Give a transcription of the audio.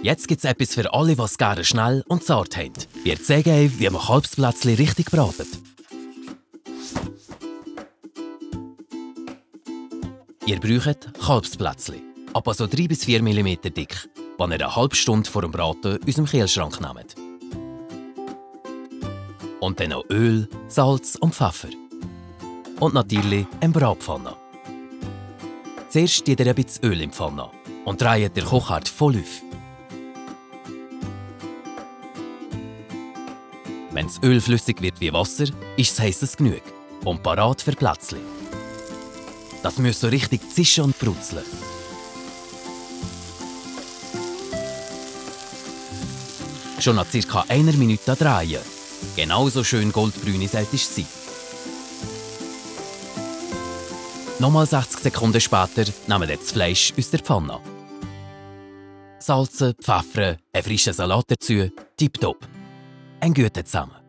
Jetzt gibt's etwas für alle, die es gerne schnell und zart haben. Wir zeigen euch, wie man Kalbsplätzchen richtig bratet. Ihr braucht Kalbsplätzchen, etwa so 3 bis 4 mm dick, die ihr eine halbe Stunde vor dem Braten aus dem Kühlschrank nehmt. Und dann noch Öl, Salz und Pfeffer. Und natürlich eine Bratpfanne. Zuerst tut ihr ein bisschen Öl in die Pfanne und dreht den Kochherd voll auf. Wenn das Öl flüssig wird wie Wasser, ist es heisses genug und parat für Plätzchen. Das muss so richtig zischen und brutzeln. Schon nach ca. 1 Minute drehen. Genauso schön goldbrün sollte es sein. Nochmal 60 Sekunden später nehmen wir das Fleisch aus der Pfanne. Salzen, Pfeffern, einen frischen Salat dazu, tipptopp. Ein guter zusammen.